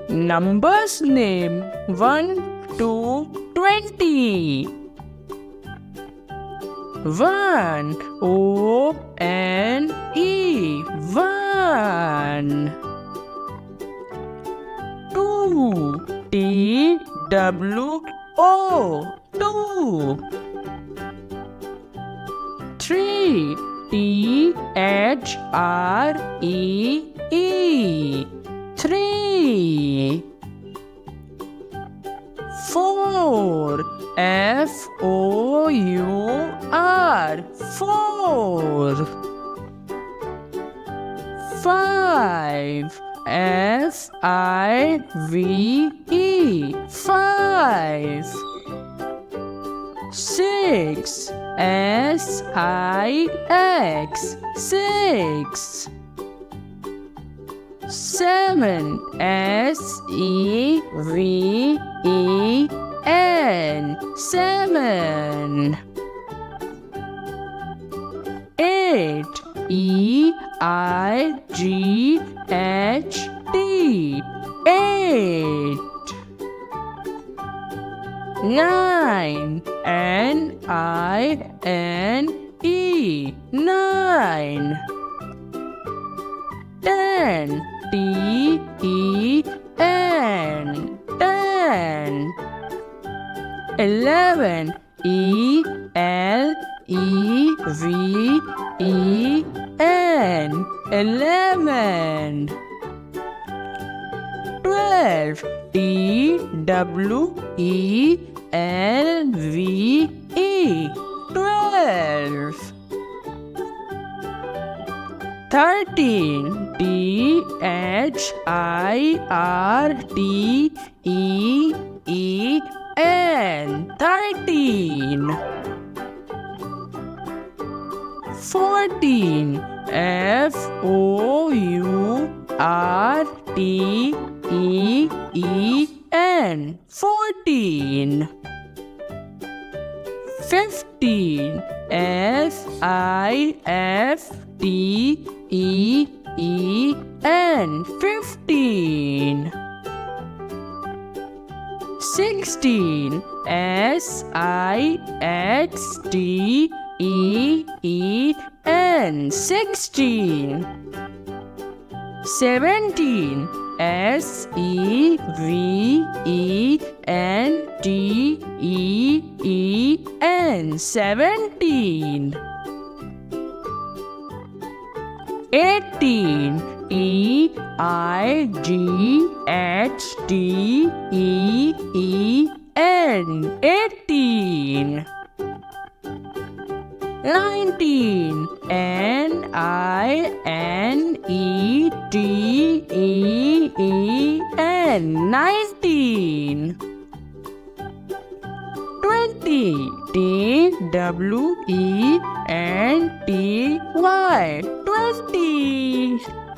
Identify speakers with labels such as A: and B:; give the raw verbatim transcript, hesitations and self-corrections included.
A: Numbers name one to twenty. One, O N E, one. Two, T W O, two. Three, T H R E E, three. Four, F O U R, four. Five, F I V E, five. Six, S I X, six. Seven, S E V E N, seven. Eight, E I G H T, eight. Nine, N I N E, nine. Ten, T E N, ten. Eleven, E L E V E N, eleven. Twelve, T W E L V E, twelve. Thirteen, T H I R T E E N, thirteen. Fourteen, F O U R T E E N, fourteen. Fifteen, F I F T E E N, fifteen. Sixteen, S I X T E E N, sixteen. Seventeen, S E V E N T E E N, seventeen. Eighteen, E I G H T E E N, eighteen. Nineteen, N I N E T E E N, nineteen. Twenty, T W E N T Y, twenty.